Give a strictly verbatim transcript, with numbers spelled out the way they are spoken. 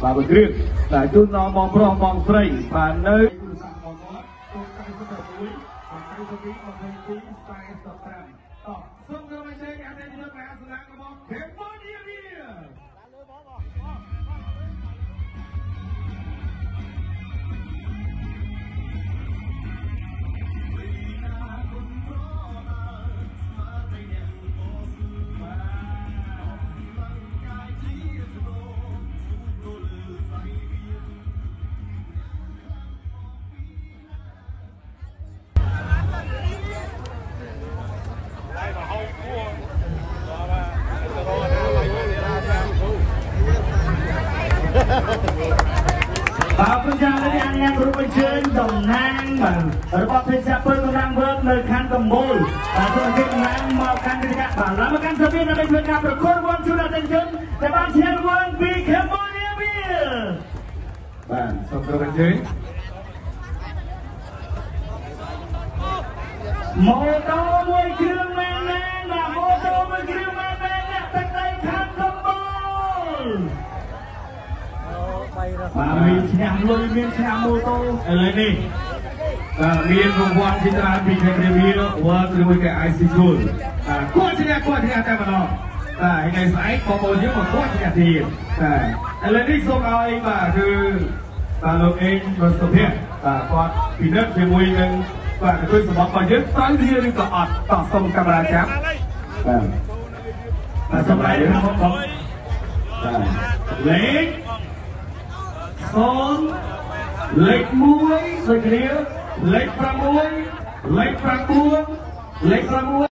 បាទមួយគ្រឿងតែជូនដល់បងប្រុសបងស្រីបាទនៅសូមគោរពអញ្ជើញអតិថិជនមហាសាលារបស់ Cambodia បាទប្រចាំនេះអញ្ញាគោរពអញ្ជើញតំណាងបាទរបស់ភេសជ្ជៈពើកំណាំវើនៅខណ្ឌកំពូលបាទសូមអញ្ជើញតំណាងមកកាន់ទីនេះបាទឡើងមកកាន់សាលាដើម្បីធ្វើការប្រកួតវ៉ាន់ជូនអតិថិជនដែលបានឈ្នះរង្វាន់ពី Cambodia បាទសូមគោរពអញ្ជើញម៉ូតូមួយគ្រឿងមែនមែនបាទម៉ូតូមួយគ្រឿងមែនមែនអ្នកទឹកដីខណ្ឌកំពូលបាទមានឈ្នះលុយមានឈ្នះម៉ូតូឥឡូវនេះបាទមានរង្វាន់ជាច្រើនពី Cambodia វ៉ាជាមួយกับ ไอ ซี Gold បាទគាត់ឈ្នះគាត់ឈ្នះតែម្ដងបាទថ្ងៃស្អែកបងប្អូនយើងមកគាត់ឈ្នះទៀតបាទឥឡូវនេះសូមឲ្យបាទគឺបាទលោកអេងរសុភ័ក្របាទគាត់ពិនិត្យជាមួយនឹងបាទគឺសម្បត្តិរបស់យើងត្រូវវាឬក៏អត់តោះសូមកាមេរ៉ាចាប់បាទបាទសម្រាប់យើងមកបងបាទលេខសូមលេខមួយដូចគ្នាលេខប្រាំមួយលេខប្រាំបួនលេខប្រាំមួយ